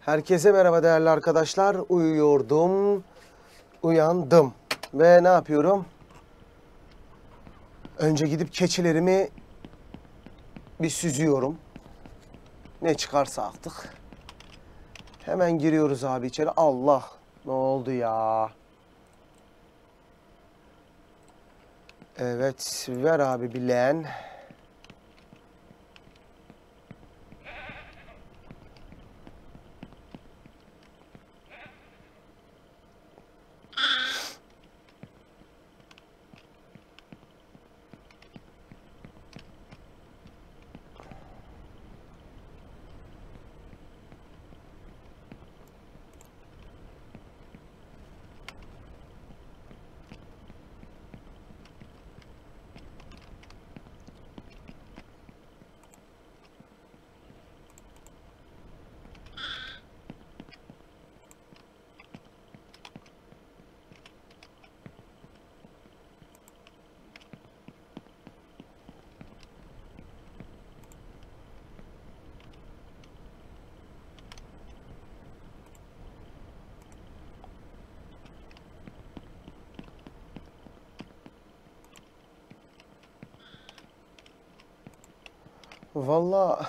Herkese merhaba değerli arkadaşlar. Uyuyordum, uyandım ve ne yapıyorum? Önce gidip keçilerimi bir süzüyorum. Ne çıkarsa artık. Hemen giriyoruz abi içeri. Allah, ne oldu ya? Evet, ver abi bir leğen. Vallahi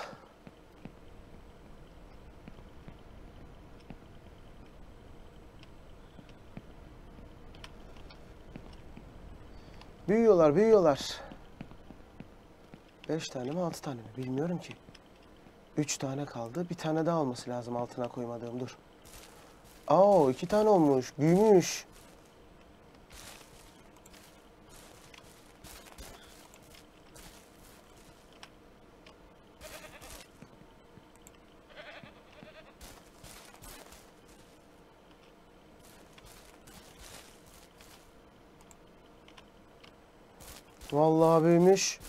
büyüyorlar, büyüyorlar. 5 tane mi 6 tane mi bilmiyorum ki. 3 tane kaldı. Bir tane daha olması lazım altına koymadığım. Dur. Aa, 2 tane olmuş. Büyümüş. Vallahi büyümüş.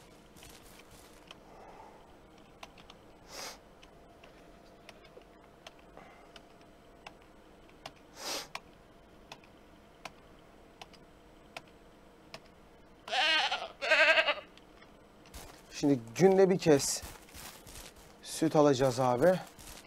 Şimdi günde bir kez süt alacağız abi.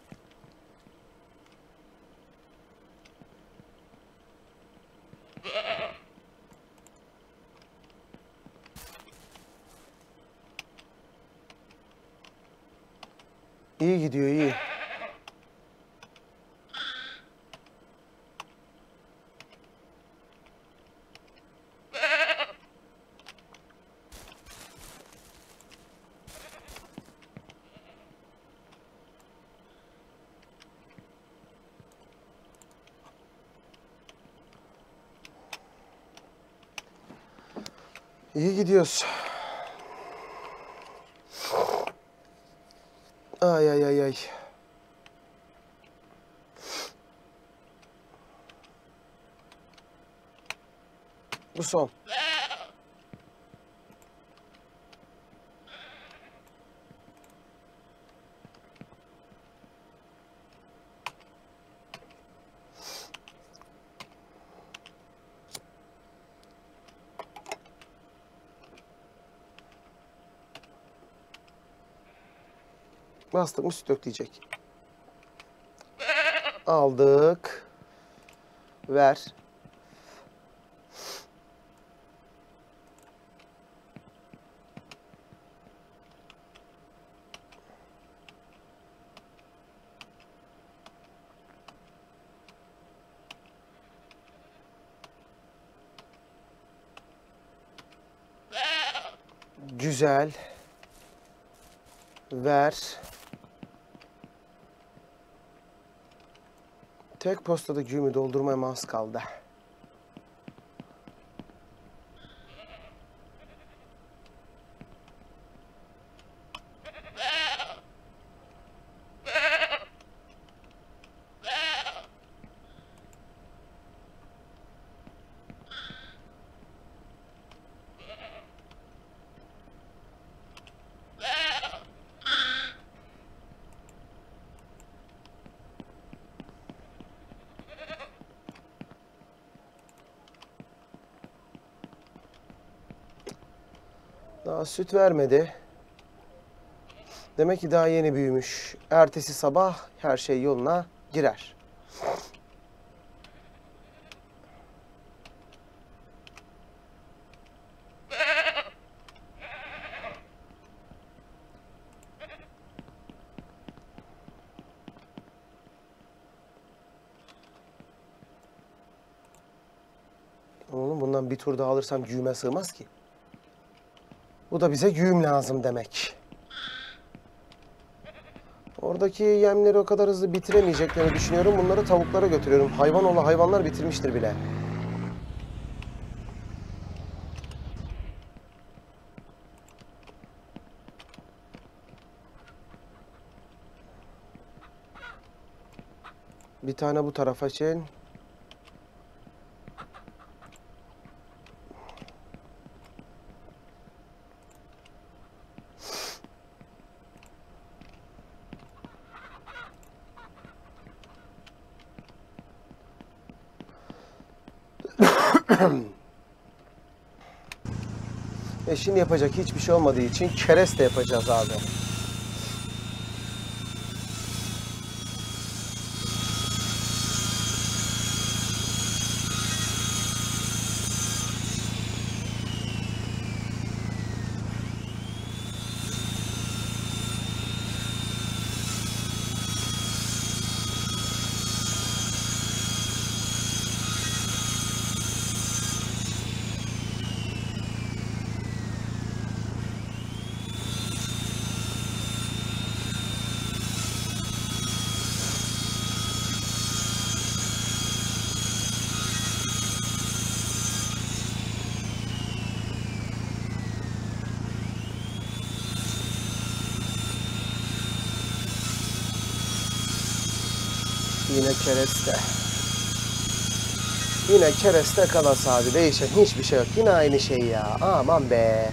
İyi gidiyor, iyi. İyi gidiyoruz. Ay ay ay ay. Bu son. Bastık mı süt dökleyecek. Aldık. Ver. Güzel. Ver. Tek postada güğümü doldurmaya az kaldı. Daha süt vermedi. Demek ki daha yeni büyümüş. Ertesi sabah her şey yoluna girer. Oğlum bundan bir tur daha alırsam güğüme sığmaz ki. Bu da bize güğüm lazım demek. Oradaki yemleri o kadar hızlı bitiremeyeceklerini düşünüyorum. Bunları tavuklara götürüyorum. Hayvan oğlu hayvanlar bitirmiştir bile. Bir tane bu tarafa çek. Şimdi yapacak hiçbir şey olmadığı için kereste yapacağız abi. Yine kereste. Yine kereste kalas abi. Değişen hiçbir şey yok. Yine aynı şey ya. Aman be.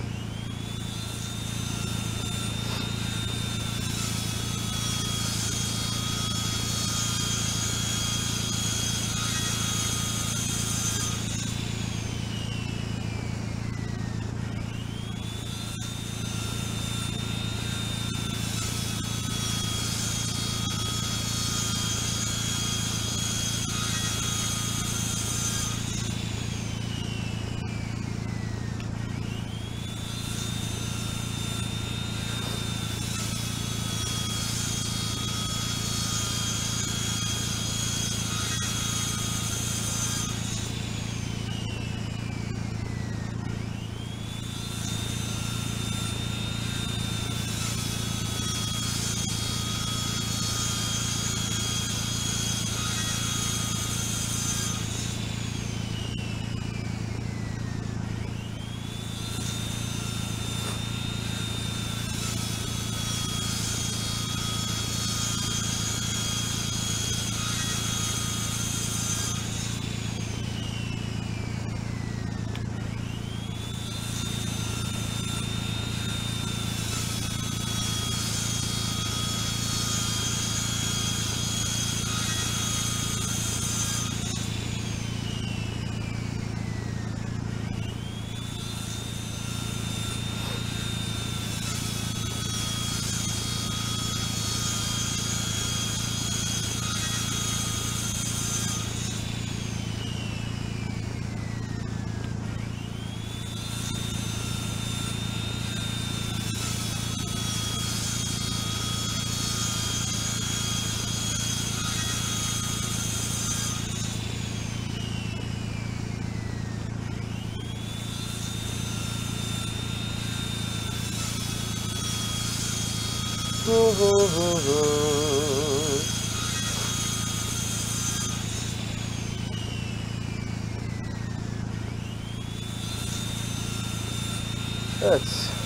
Evet.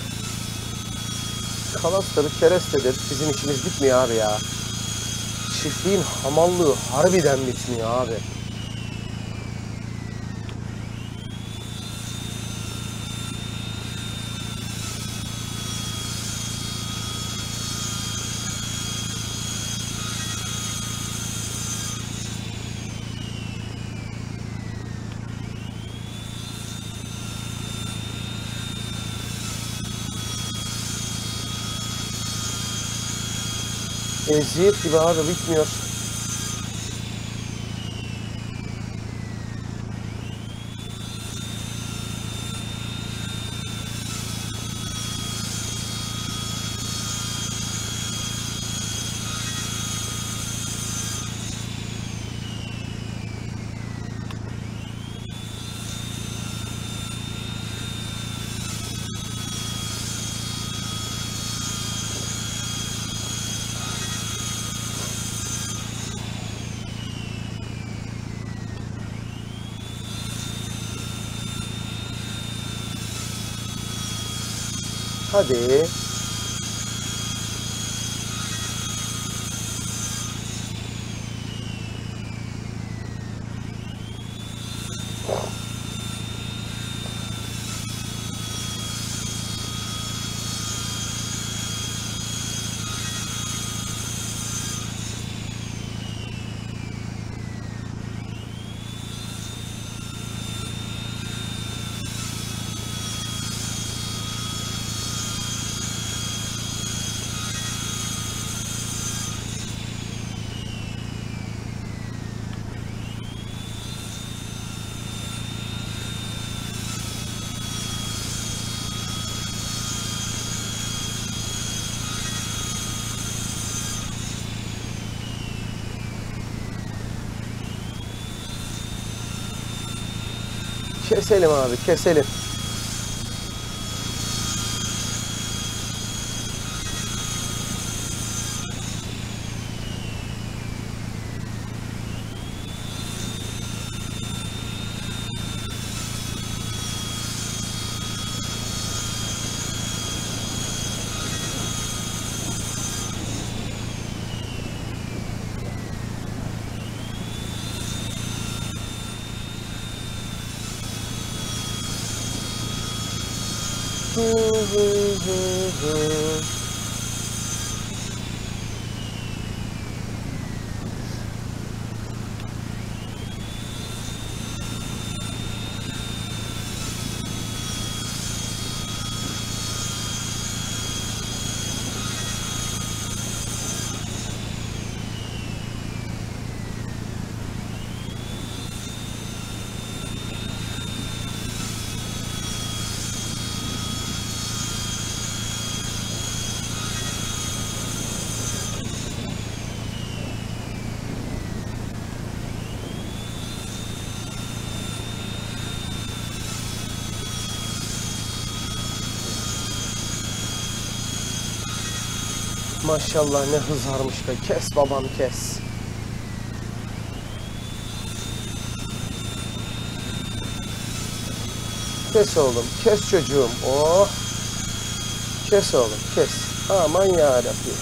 Kalastır, kerestedir. Bizim işimiz bitmiyor abi ya. Çiftliğin hamallığı harbiden bitmiyor abi. Eziyet gibi abi bitmiyor. Hadi. Keselim abi, keselim. Maşallah ne hız varmış be. Kes babam kes. Kes oğlum. Kes çocuğum. Oh. Kes oğlum. Kes. Aman yarabbim.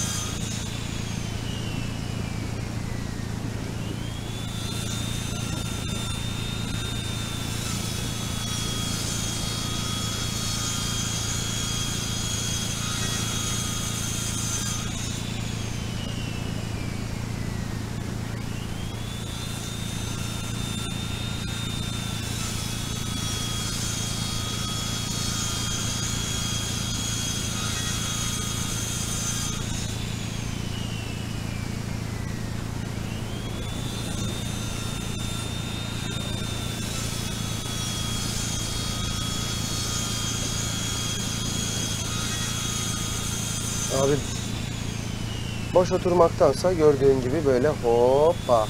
Abi boş oturmaktansa gördüğün gibi böyle hoppa.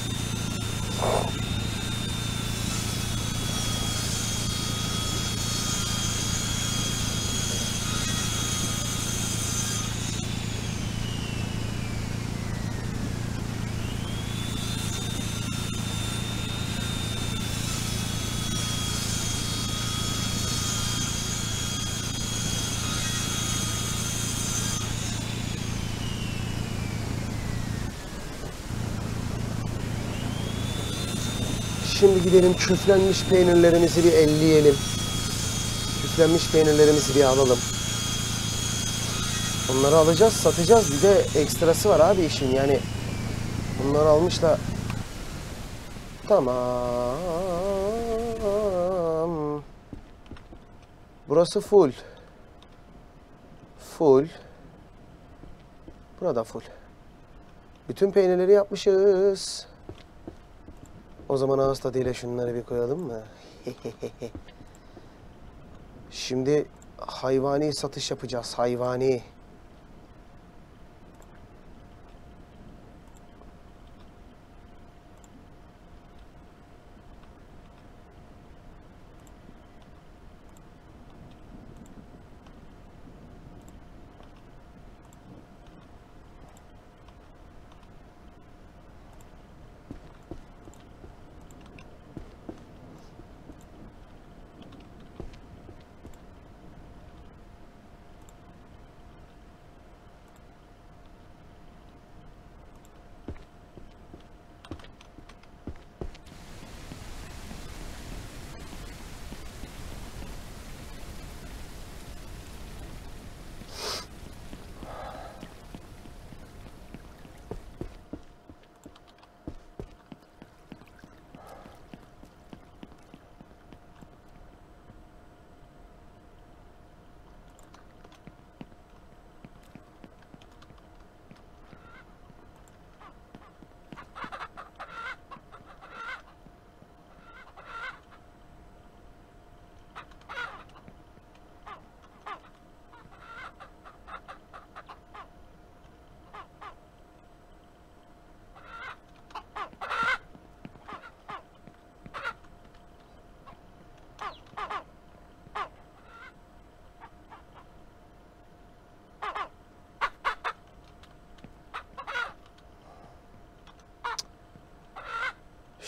Şimdi gidelim küflenmiş peynirlerimizi bir elleyelim. Küflenmiş peynirlerimizi bir alalım. Onları alacağız, satacağız. Bir de ekstrası var abi işin. Yani bunları almış da tamam. Burası full. Full. Burada full. Bütün peynirleri yapmışız. O zaman ağız tadıyla şunları bir koyalım mı? Şimdi hayvani satış yapacağız. Hayvani.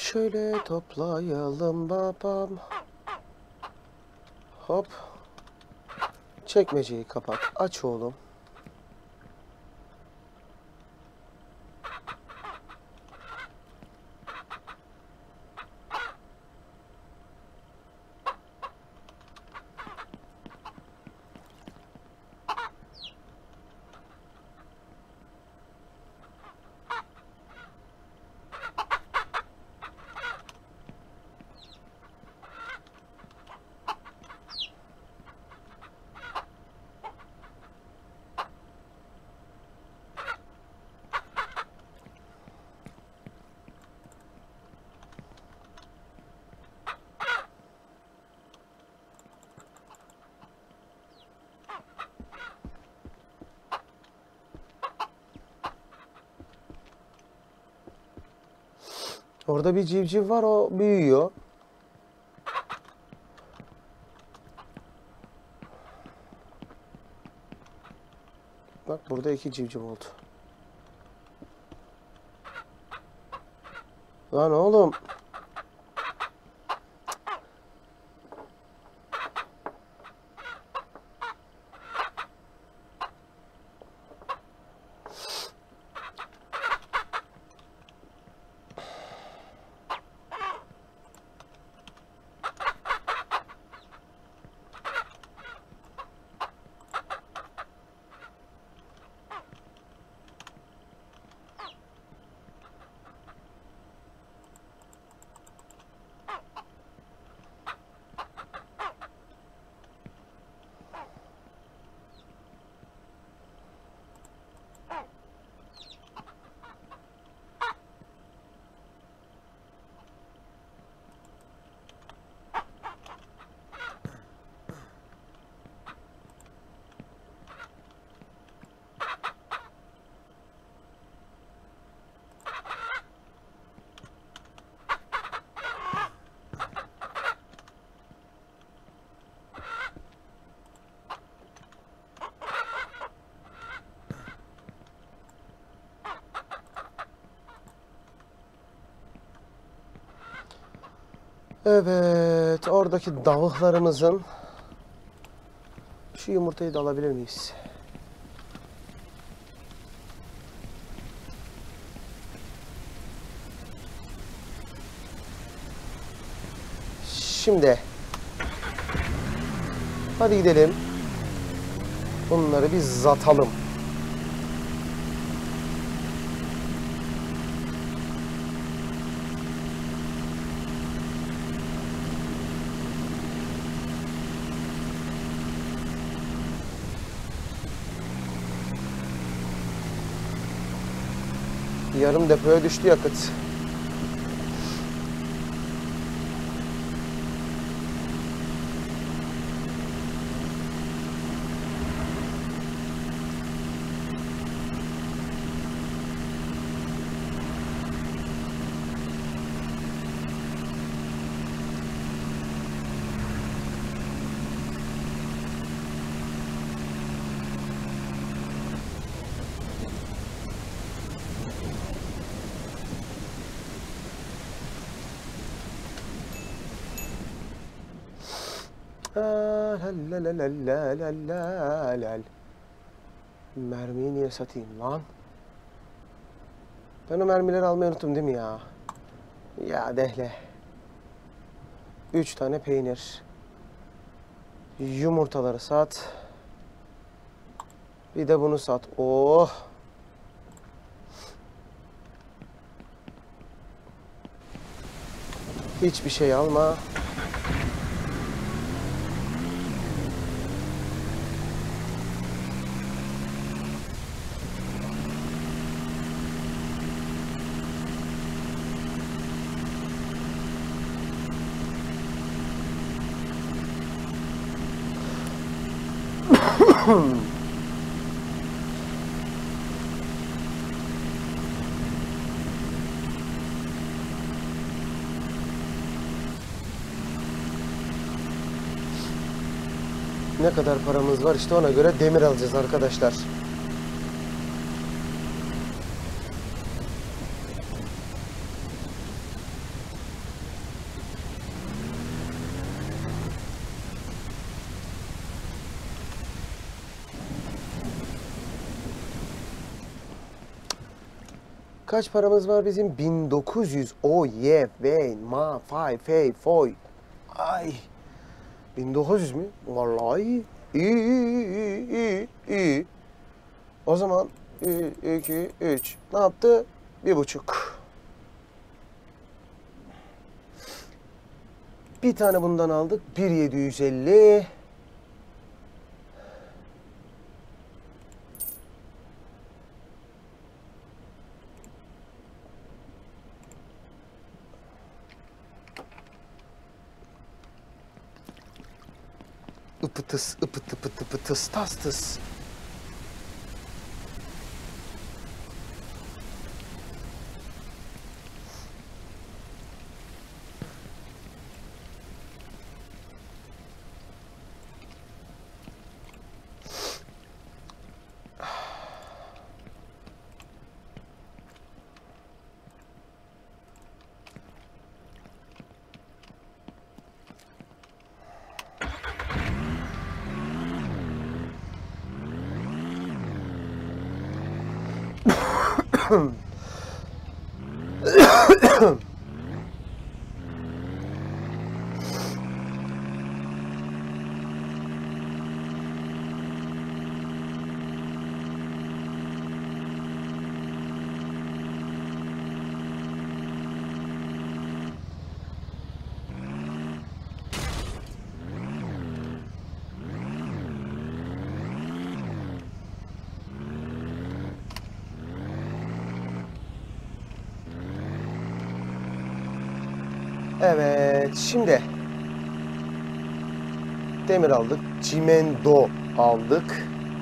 Şöyle toplayalım babam. Hop. Çekmeceyi kapat. Aç oğlum. Orada bir civciv var, o büyüyor. Bak burada 2 civciv oldu. Lan oğlum. Evet, oradaki davuklarımızın şu yumurtayı da alabilir miyiz? Şimdi hadi gidelim. Bunları bir zatalım. Yarım depoya düştü yakıt. Mermiyi niye satayım lan? Ben o mermileri almayı unuttum değil mi ya? Ya dehle. 3 tane peynir. Yumurtaları sat. Bir de bunu sat. Oh! Hiçbir şey alma. Ne kadar paramız var işte ona göre demir alacağız arkadaşlar. Kaç paramız var bizim? 1900. O ye ve ma fay fey foy. Ay. 1900 mü? Vallahi iyi. İyi. O zaman 2, 3. Ne yaptı? 1,5. Bir tane bundan aldık. 1,750. Ipıtıs, ıpıtı pıtı pıtıs, tastıs. Evet, şimdi demir aldık, çimento aldık.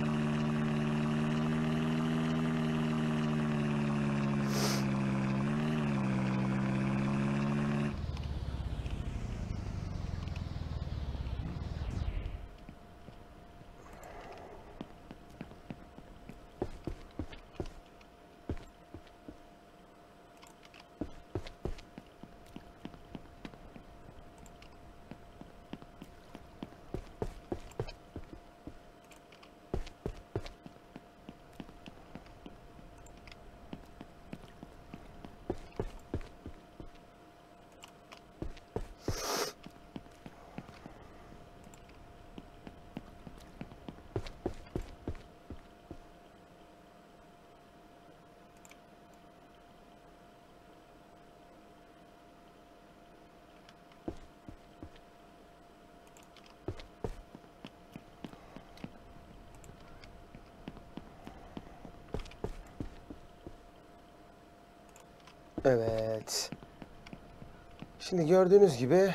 Evet. Şimdi gördüğünüz gibi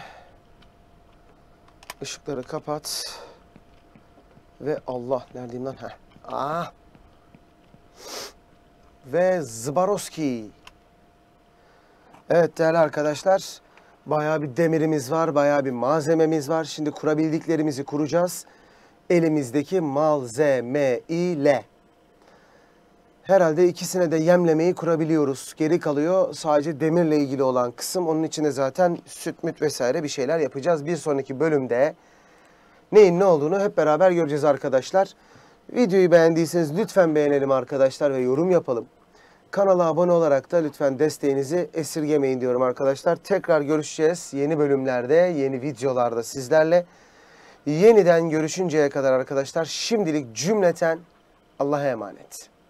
ışıkları kapat. Ve Allah neredeyim lan? Ve Zbaroski. Evet değerli arkadaşlar. Bayağı bir demirimiz var. Bayağı bir malzememiz var. Şimdi kurabildiklerimizi kuracağız. Elimizdeki malzeme ile. Herhalde ikisine de yemlemeyi kurabiliyoruz. Geri kalıyor sadece demirle ilgili olan kısım. Onun içine zaten süt müt vesaire bir şeyler yapacağız. Bir sonraki bölümde neyin ne olduğunu hep beraber göreceğiz arkadaşlar. Videoyu beğendiyseniz lütfen beğenelim arkadaşlar ve yorum yapalım. Kanala abone olarak da lütfen desteğinizi esirgemeyin diyorum arkadaşlar. Tekrar görüşeceğiz yeni bölümlerde, yeni videolarda sizlerle. Yeniden görüşünceye kadar arkadaşlar şimdilik cümleten Allah'a emanet.